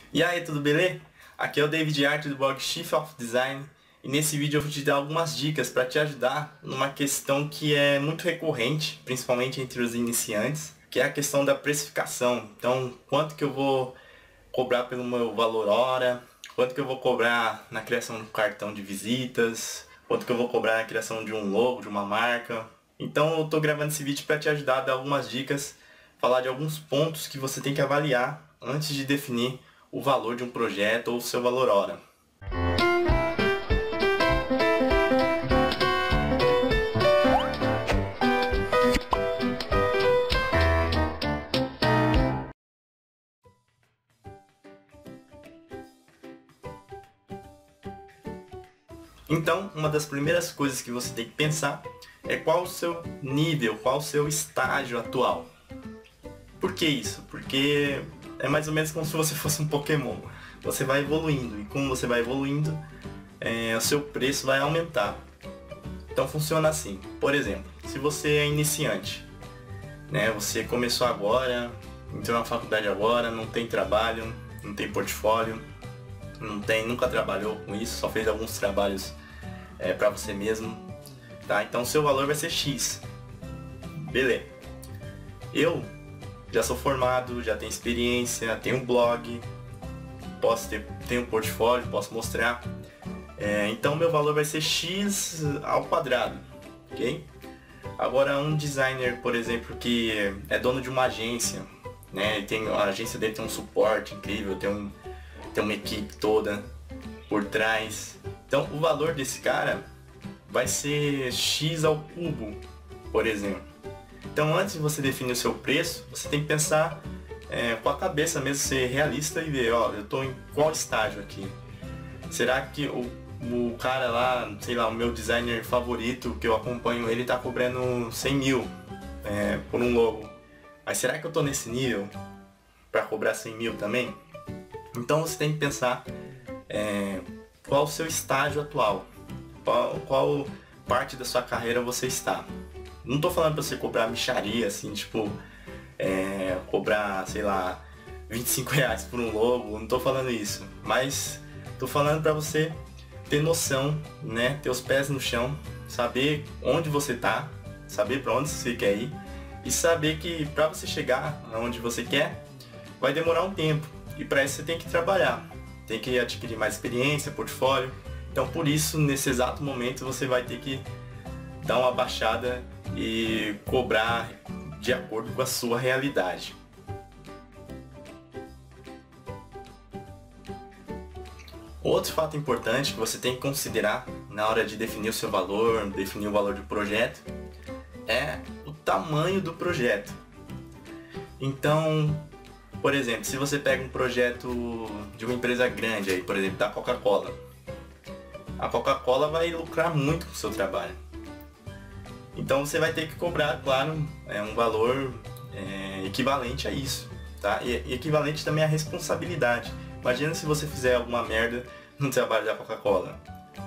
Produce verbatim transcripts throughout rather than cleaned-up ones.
E aí, tudo beleza? Aqui é o David Art do blog Chief of Design e nesse vídeo eu vou te dar algumas dicas para te ajudar numa questão que é muito recorrente, principalmente entre os iniciantes, que é a questão da precificação. Então, quanto que eu vou cobrar pelo meu valor hora, quanto que eu vou cobrar na criação de um cartão de visitas, quanto que eu vou cobrar na criação de um logo, de uma marca. Então eu estou gravando esse vídeo para te ajudar a dar algumas dicas, falar de alguns pontos que você tem que avaliar antes de definir o valor de um projeto ou o seu valor hora. Então, uma das primeiras coisas que você tem que pensar é qual o seu nível, qual o seu estágio atual. Por que isso? Porque é mais ou menos como se você fosse um Pokémon. Você vai evoluindo e como você vai evoluindo, é, o seu preço vai aumentar. Então funciona assim. Por exemplo, se você é iniciante, né, você começou agora, entrou na faculdade agora, não tem trabalho, não tem portfólio, não tem, nunca trabalhou com isso, só fez alguns trabalhos é, para você mesmo, tá? Então seu valor vai ser X. Beleza. Eu já sou formado, já tenho experiência, tenho um blog, posso ter, tenho um portfólio, posso mostrar. É, então meu valor vai ser X ao quadrado, ok? Agora um designer, por exemplo, que é dono de uma agência, né? Tem, a agência dele tem um suporte incrível, tem, um, tem uma equipe toda por trás. Então o valor desse cara vai ser X ao cubo, por exemplo. Então antes de você definir o seu preço, você tem que pensar é, com a cabeça mesmo, ser realista e ver, ó, eu estou em qual estágio aqui. Será que o, o cara lá, sei lá, o meu designer favorito, que eu acompanho, ele está cobrando cem mil é, por um logo. Mas será que eu estou nesse nível para cobrar cem mil também? Então você tem que pensar é, qual o seu estágio atual, qual, qual parte da sua carreira você está. Não tô falando pra você cobrar mixaria, assim, tipo, é, cobrar, sei lá, vinte e cinco reais por um logo, não tô falando isso. Mas tô falando pra você ter noção, né, ter os pés no chão, saber onde você tá, saber pra onde você quer ir e saber que pra você chegar aonde você quer, vai demorar um tempo. E pra isso você tem que trabalhar, tem que adquirir mais experiência, portfólio. Então por isso, nesse exato momento, você vai ter que dar uma baixada e cobrar de acordo com a sua realidade. Outro fato importante que você tem que considerar na hora de definir o seu valor, definir o valor do projeto, é o tamanho do projeto. Então, por exemplo, se você pega um projeto de uma empresa grande, aí, por exemplo, da Coca-Cola, a Coca-Cola vai lucrar muito com o seu trabalho. Então você vai ter que cobrar, claro, é, um valor é, equivalente a isso, tá? E, e equivalente também à responsabilidade. Imagina se você fizer alguma merda no trabalho da Coca-Cola.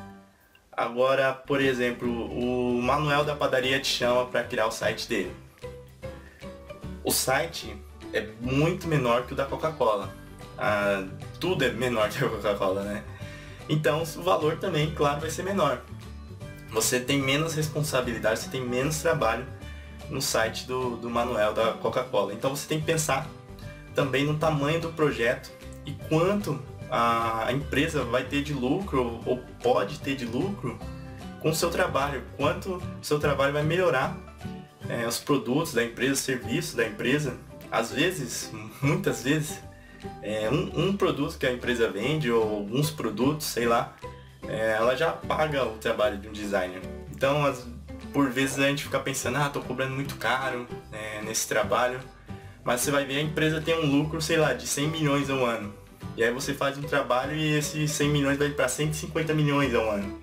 Agora, por exemplo, o Manuel da padaria te chama para criar o site dele. O site é muito menor que o da Coca-Cola. Ah, tudo é menor que a Coca-Cola, né? Então o valor também, claro, vai ser menor. Você tem menos responsabilidade, você tem menos trabalho no site do, do Manuel da Coca-Cola. Então você tem que pensar também no tamanho do projeto e quanto a empresa vai ter de lucro ou pode ter de lucro com o seu trabalho. Quanto o seu trabalho vai melhorar é, os produtos da empresa, os serviços da empresa. Às vezes, muitas vezes, é, um, um produto que a empresa vende ou alguns produtos, sei lá, É, ela já paga o trabalho de um designer. Então, as, por vezes a gente fica pensando, ah, tô cobrando muito caro é, nesse trabalho. Mas você vai ver, a empresa tem um lucro, sei lá, de cem milhões ao ano. E aí você faz um trabalho e esses cem milhões vai para cento e cinquenta milhões ao ano.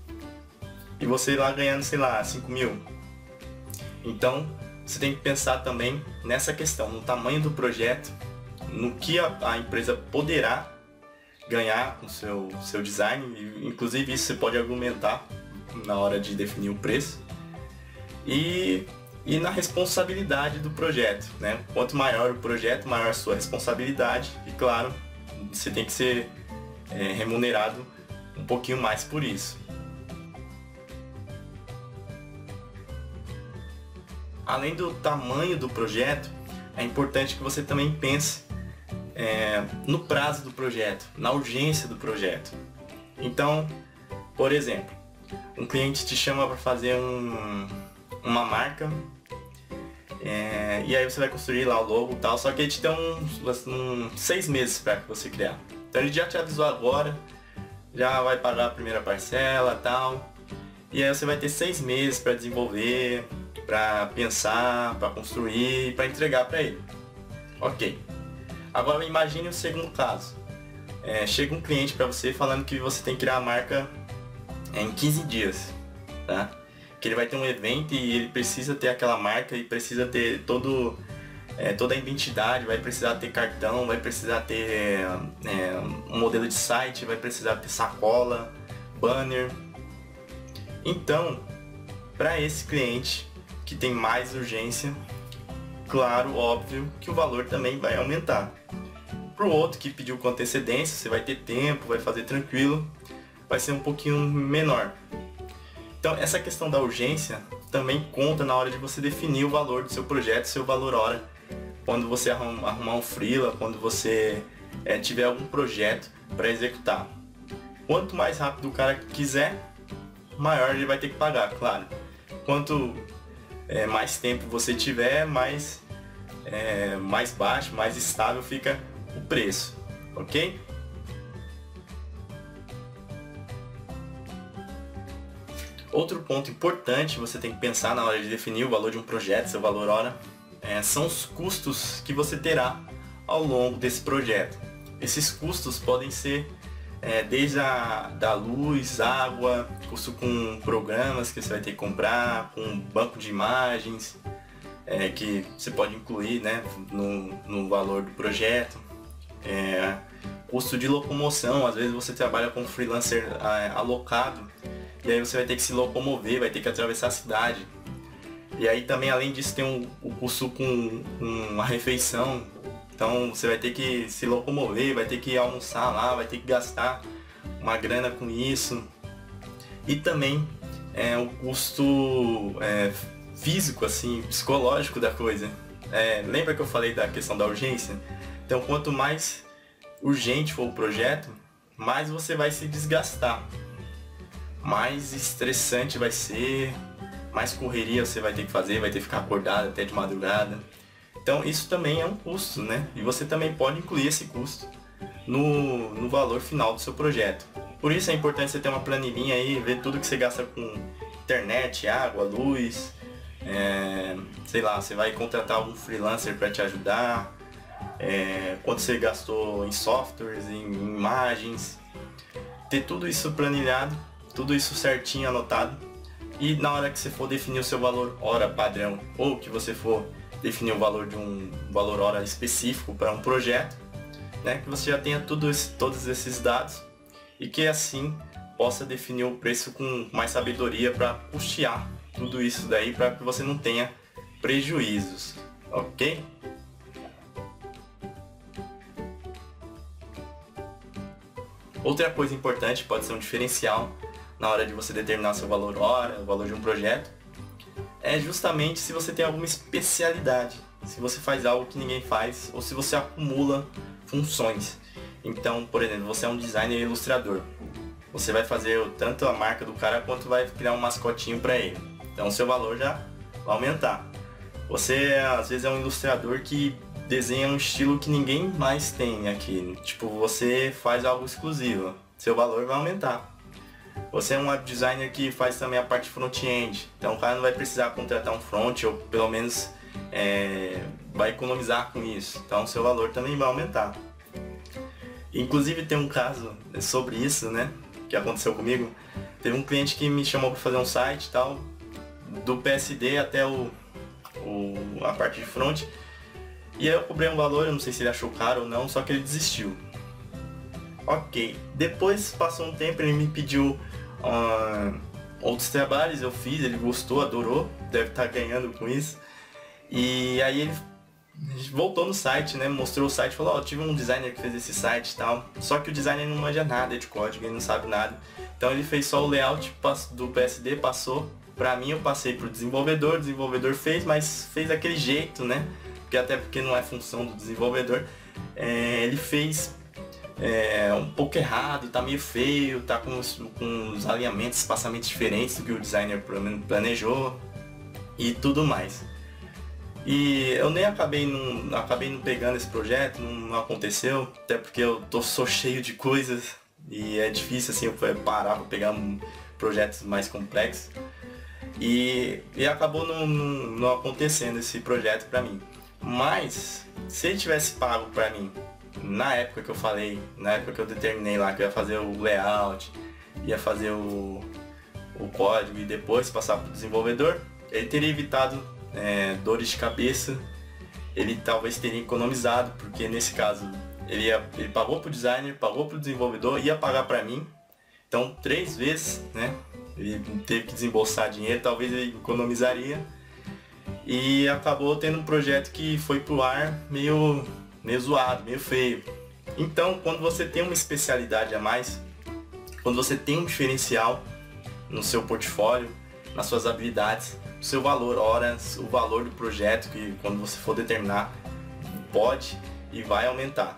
E você lá ganhando, sei lá, cinco mil. Então, você tem que pensar também nessa questão, no tamanho do projeto, no que a, a empresa poderá ganhar com o seu, seu design. Inclusive isso você pode argumentar na hora de definir o preço. E, e na responsabilidade do projeto, né? Quanto maior o projeto, maior a sua responsabilidade e, claro, você tem que ser é, remunerado um pouquinho mais por isso. Além do tamanho do projeto, é importante que você também pense é, no prazo do projeto, na urgência do projeto. Então, por exemplo, um cliente te chama para fazer um, uma marca é, e aí você vai construir lá o logo e tal, só que ele te deu uns, uns seis meses para que você criar. Então ele já te avisou agora, já vai pagar a primeira parcela e tal, e aí você vai ter seis meses para desenvolver, para pensar, para construir, para entregar para ele. Ok. Agora imagine o segundo caso. É, chega um cliente para você falando que você tem que criar a marca em quinze dias, tá? Que ele vai ter um evento e ele precisa ter aquela marca e precisa ter todo, é, toda a identidade, vai precisar ter cartão, vai precisar ter é, um modelo de site, vai precisar ter sacola, banner. Então, para esse cliente que tem mais urgência, claro, óbvio que o valor também vai aumentar. Para o outro que pediu com antecedência, você vai ter tempo, vai fazer tranquilo, vai ser um pouquinho menor. Então essa questão da urgência também conta na hora de você definir o valor do seu projeto, seu valor hora, quando você arrumar um freela, quando você é, tiver algum projeto para executar. Quanto mais rápido o cara quiser, maior ele vai ter que pagar, claro. Quanto é, mais tempo você tiver, mais, é, mais baixo, mais estável fica o preço, ok? Outro ponto importante você tem que pensar na hora de definir o valor de um projeto, seu valor hora, é, são os custos que você terá ao longo desse projeto. Esses custos podem ser é, desde a da luz, água, custo com programas que você vai ter que comprar, com banco de imagens, é, que você pode incluir, né, no, no valor do projeto. É, custo de locomoção, às vezes você trabalha com um freelancer é, alocado, e aí você vai ter que se locomover, vai ter que atravessar a cidade. E aí também, além disso, tem um, o custo com, com uma refeição. Então você vai ter que se locomover, vai ter que almoçar lá, vai ter que gastar uma grana com isso. E também é, o custo é, físico, assim, psicológico da coisa. É, lembra que eu falei da questão da urgência? Então quanto mais urgente for o projeto, mais você vai se desgastar. Mais estressante vai ser, mais correria você vai ter que fazer, vai ter que ficar acordado até de madrugada. Então isso também é um custo, né? E você também pode incluir esse custo no, no valor final do seu projeto. Por isso é importante você ter uma planilhinha aí, ver tudo que você gasta com internet, água, luz, é, sei lá, você vai contratar algum freelancer para te ajudar, é, quanto você gastou em softwares, em imagens, ter tudo isso planilhado, tudo isso certinho anotado, e na hora que você for definir o seu valor hora padrão, ou que você for definir o valor de um valor hora específico para um projeto, né, que você já tenha tudo esse, todos esses dados e que assim possa definir o preço com mais sabedoria para custear tudo isso daí, para que você não tenha prejuízos, ok? Outra coisa importante, pode ser um diferencial na hora de você determinar seu valor hora, o valor de um projeto, é justamente se você tem alguma especialidade, se você faz algo que ninguém faz, ou se você acumula funções. Então, por exemplo, você é um designer e ilustrador, você vai fazer tanto a marca do cara quanto vai criar um mascotinho para ele, então o seu valor já vai aumentar. Você às vezes é um ilustrador que desenha um estilo que ninguém mais tem aqui, tipo, você faz algo exclusivo, seu valor vai aumentar. Você é um web designer que faz também a parte front-end, então o cara não vai precisar contratar um front, ou pelo menos é, vai economizar com isso, então o seu valor também vai aumentar. Inclusive tem um caso sobre isso, né, que aconteceu comigo. Teve um cliente que me chamou para fazer um site e tal, do P S D até o, o, a parte de front, e aí eu cobrei um valor, eu não sei se ele achou caro ou não, só que ele desistiu. Ok, depois passou um tempo, ele me pediu uh, outros trabalhos, eu fiz, ele gostou, adorou, deve estar ganhando com isso. E aí ele a gente voltou no site, né? Mostrou o site, falou, ó, oh, tive um designer que fez esse site e tal. Só que o designer não manja nada de código, ele não sabe nada. Então ele fez só o layout do P S D, passou pra mim, eu passei pro desenvolvedor, o desenvolvedor fez, mas fez daquele jeito, né? Porque até porque não é função do desenvolvedor. É, ele fez é, um pouco errado, tá meio feio, tá com os, com os alinhamentos, espaçamentos diferentes do que o designer planejou e tudo mais. E eu nem acabei não, acabei não pegando esse projeto, não, não aconteceu, até porque eu tô, sou cheio de coisas e é difícil assim eu parar para pegar um, projetos mais complexos. E, e acabou não, não, não acontecendo esse projeto para mim. Mas se ele tivesse pago para mim na época que eu falei, na época que eu determinei lá que eu ia fazer o layout, ia fazer o, o código e depois passar para o desenvolvedor, ele teria evitado É, dores de cabeça, ele talvez teria economizado, porque nesse caso ele, ia, ele pagou para o designer, pagou para o desenvolvedor, ia pagar para mim, então três vezes, né? Ele teve que desembolsar dinheiro, talvez ele economizaria, e acabou tendo um projeto que foi pro ar meio, meio zoado, meio feio. Então, quando você tem uma especialidade a mais, quando você tem um diferencial no seu portfólio, nas suas habilidades, o seu valor, horas, o valor do projeto que quando você for determinar pode e vai aumentar.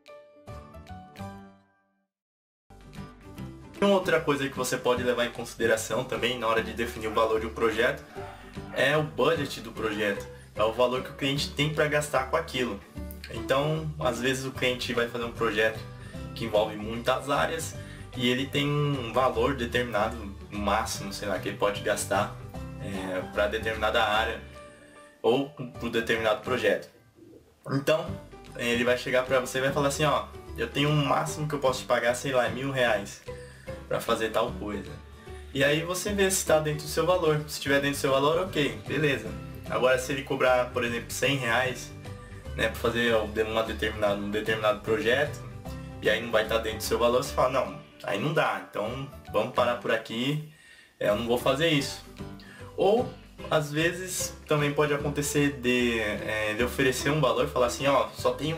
E uma outra coisa que você pode levar em consideração também na hora de definir o valor de um projeto é o budget do projeto, é o valor que o cliente tem para gastar com aquilo. Então, às vezes o cliente vai fazer um projeto que envolve muitas áreas e ele tem um valor determinado, no máximo, sei lá, que ele pode gastar é, para determinada área ou para um determinado projeto. Então, ele vai chegar para você e vai falar assim, ó, eu tenho um máximo que eu posso te pagar, sei lá, mil reais para fazer tal coisa. E aí você vê se está dentro do seu valor. Se estiver dentro do seu valor, ok, beleza. Agora, se ele cobrar, por exemplo, cem reais, né, para fazer uma determinado, um determinado projeto, e aí não vai estar dentro do seu valor, você fala, não, aí não dá, então vamos parar por aqui, eu não vou fazer isso. Ou, às vezes, também pode acontecer de, é, de oferecer um valor e falar assim, ó, só tenho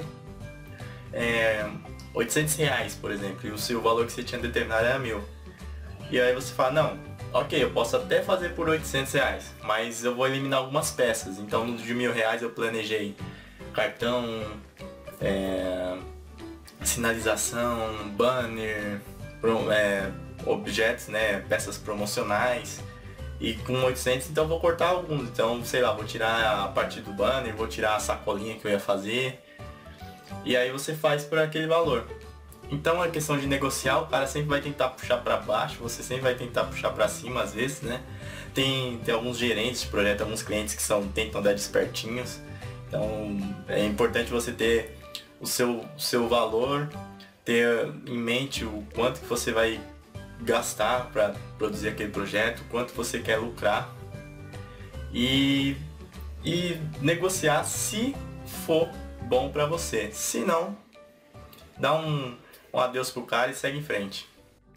é, oitocentos reais, por exemplo, e o seu valor que você tinha determinado era mil. E aí você fala, não, ok, eu posso até fazer por oitocentos reais, mas eu vou eliminar algumas peças. Então, no de mil reais eu planejei cartão, é, sinalização, banner, pro, é, objetos, né, peças promocionais. E com oitocentos, então eu vou cortar alguns. Então, sei lá, vou tirar a parte do banner, vou tirar a sacolinha que eu ia fazer. E aí você faz por aquele valor. Então a questão de negociar, o cara sempre vai tentar puxar para baixo, você sempre vai tentar puxar para cima às vezes, né? Tem, tem alguns gerentes de projeto, alguns clientes que são, tentam dar despertinhos. Então é importante você ter o seu, o seu valor, ter em mente o quanto que você vai gastar para produzir aquele projeto, quanto você quer lucrar e, e negociar se for bom para você. Se não, dá um, um adeus pro cara e segue em frente.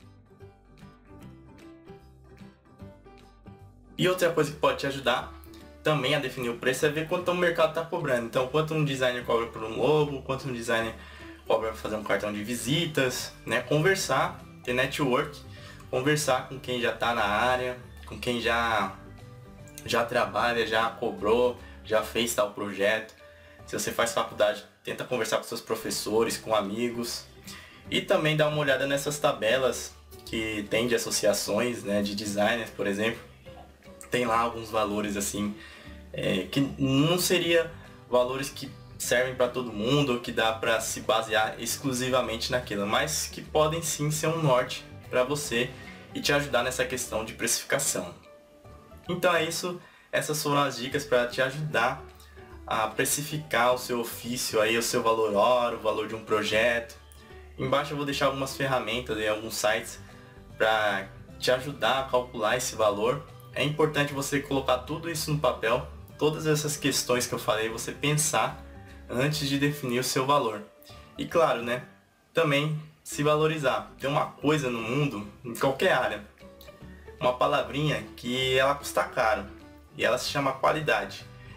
E outra coisa que pode te ajudar também a definir o preço é ver quanto o mercado está cobrando. Então, quanto um designer cobra por um logo, quanto um designer cobra para fazer um cartão de visitas, né? Conversar, ter network, conversar com quem já está na área, com quem já, já trabalha, já cobrou, já fez tal projeto. Se você faz faculdade, tenta conversar com seus professores, com amigos. E também dá uma olhada nessas tabelas que tem de associações, né, de designers, por exemplo. Tem lá alguns valores assim, é, que não seria valores que servem para todo mundo ou que dá para se basear exclusivamente naquilo, mas que podem sim ser um norte para você e te ajudar nessa questão de precificação. Então é isso, essas foram as dicas para te ajudar a precificar o seu ofício, aí, o seu valor hora, o valor de um projeto. Embaixo eu vou deixar algumas ferramentas e alguns sites para te ajudar a calcular esse valor. É importante você colocar tudo isso no papel, todas essas questões que eu falei, você pensar antes de definir o seu valor. E claro, né, também se valorizar. Tem uma coisa no mundo, em qualquer área, uma palavrinha que ela custa caro, e ela se chama qualidade.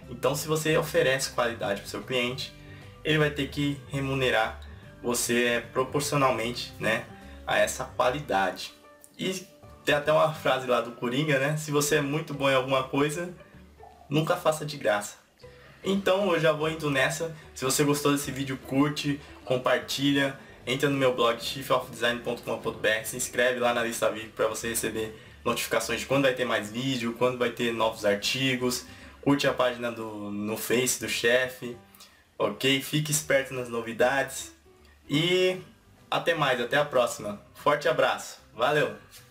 Então se você oferece qualidade para o seu cliente, ele vai ter que remunerar você proporcionalmente, né, a essa qualidade. E tem até uma frase lá do Coringa, né? Se você é muito bom em alguma coisa, nunca faça de graça. Então eu já vou indo nessa. Se você gostou desse vídeo, curte, compartilha, entra no meu blog chief of design ponto com ponto b r, se inscreve lá na lista V I P para você receber notificações de quando vai ter mais vídeo, quando vai ter novos artigos. Curte a página do, no Face do chefe, ok? Fique esperto nas novidades e até mais, até a próxima. Forte abraço, valeu!